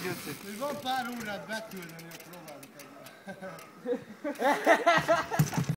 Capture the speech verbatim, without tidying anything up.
Hogy van pár órát beküldeni, hogy próbáljuk egyet.